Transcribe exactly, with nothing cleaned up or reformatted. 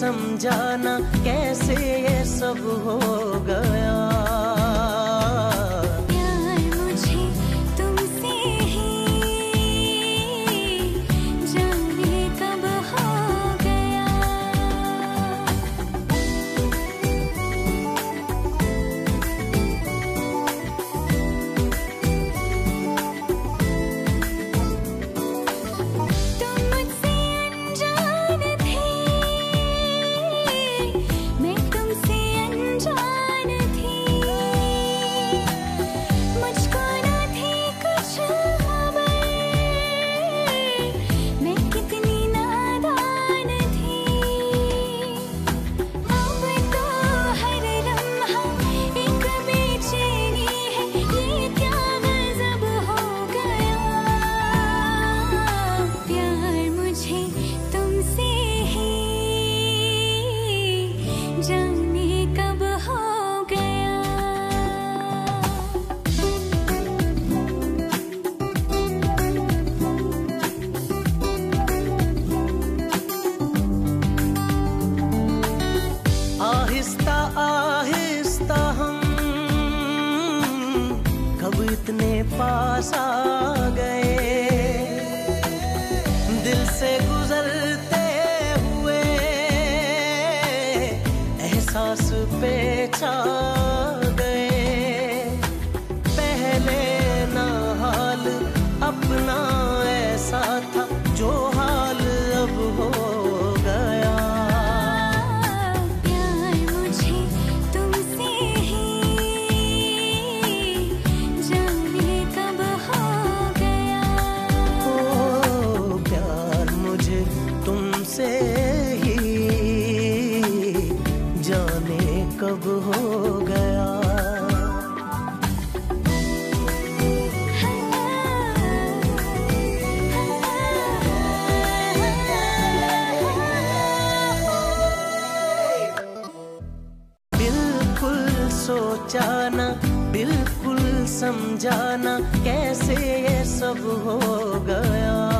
समझाना कैसे ये सब हो गया। आहिस्ता आहिस्ता हम कब इतने पास आ गए, दिल से गुजरते हुए एहसास पे छा गए। पहले ना हाल अपना ऐसा था जो हाल अब हो गया। से ही जाने कब हो गया। बिल्कुल सोचा ना, बिल्कुल समझाना कैसे ये सब हो गया।